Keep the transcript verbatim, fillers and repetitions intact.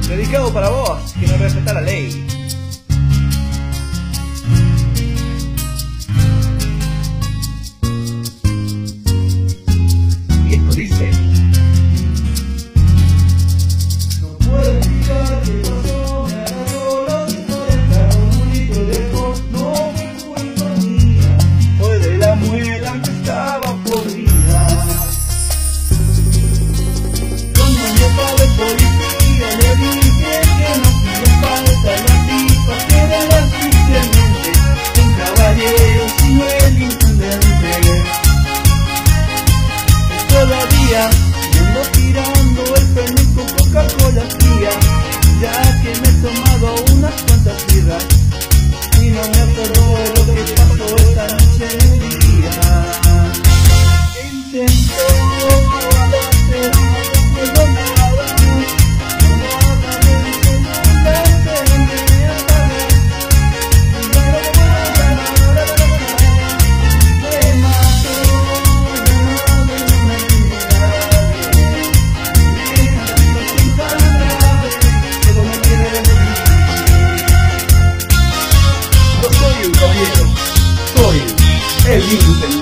Dedicado para vos, que no respeta la ley. Y esto dice: no puedo explicar qué pasó, me agarró la oreja, un litro lejos, no fue culpa mía, fue de la muela que estaba podrida. Cuando me paga el policía le dije que no hacía falta las tipas, que eran artificialmente un caballero sino el intendente. Todavía me ando tirando el pene con Coca-Cola fría, ya que me he tomado unas cuantas birras y no me acuerdo de lo que pasó esta noche en el día. Intento hacer una recuerdo nada, no nada de segunda se me apaga. Me mató, Yo soy un caballero, soy el intendente.